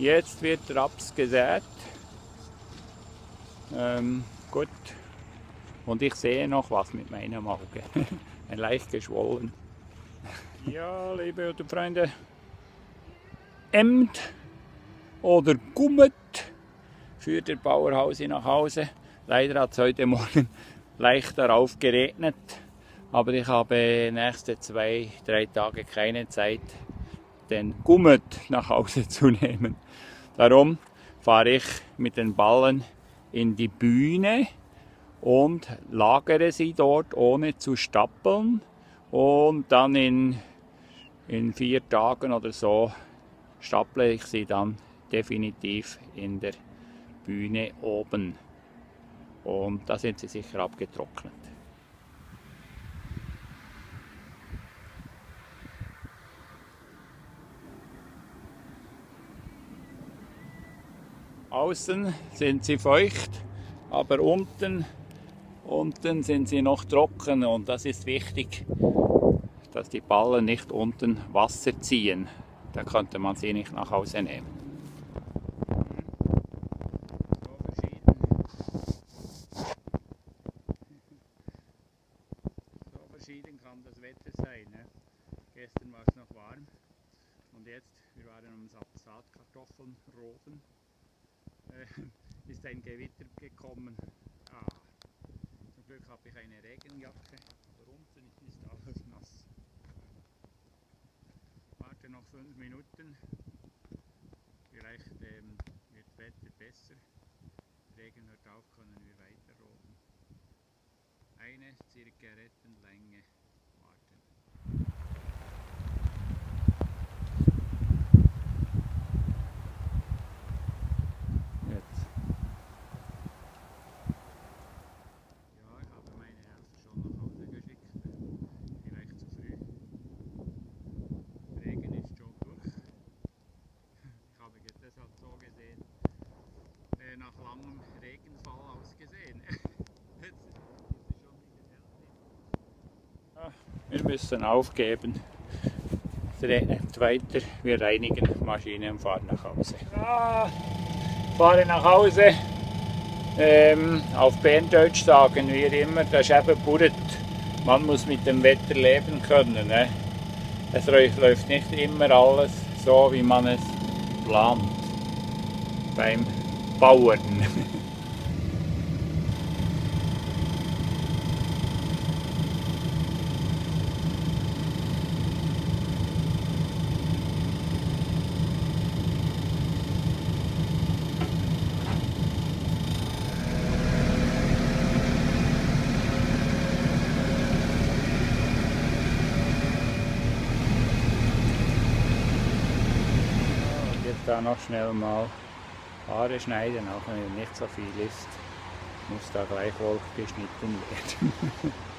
Jetzt wird Raps gesät. Gut. Und ich sehe noch was mit meinem Auge. Ein leicht geschwollen. Ja, liebe Freunde. Emd oder Gummet führt der Bauerhausi nach Hause. Leider hat es heute Morgen leicht darauf geregnet. Aber ich habe nächste 2-3 Tage keine Zeit, den Gummet nach Hause zu nehmen. Darum fahre ich mit den Ballen in die Bühne und lagere sie dort, ohne zu stapeln. Und dann in 4 Tagen oder so stapple ich sie dann definitiv in der Bühne oben. Und da sind sie sicher abgetrocknet. Außen sind sie feucht, aber unten sind sie noch trocken, und das ist wichtig, dass die Ballen nicht unten Wasser ziehen. Da könnte man sie nicht nach Hause nehmen. So verschieden kann das Wetter sein. Ne? Gestern war es noch warm und jetzt, wir waren am Saatkartoffeln roden. Ist ein Gewitter gekommen. Zum Glück habe ich eine Regenjacke, aber unten ist alles nass. Warte noch 5 Minuten, vielleicht wird das Wetter besser. Regen hört auf, können wir weiter roden. Eine Zigarettenlänge warten. Nach langem Regenfall ausgesehen. Wir müssen aufgeben. Es regnet weiter. Wir reinigen Maschine und fahren nach Hause. Fahre nach Hause. Auf Berndeutsch sagen wir immer, das ist eben Burret. Man muss mit dem Wetter leben können. Ne? Es läuft nicht immer alles so, wie man es plant. Beim Bauern. Jetzt da noch schnell mal Haare schneiden, auch wenn es nicht so viel ist, muss da gleich wohl geschnitten werden.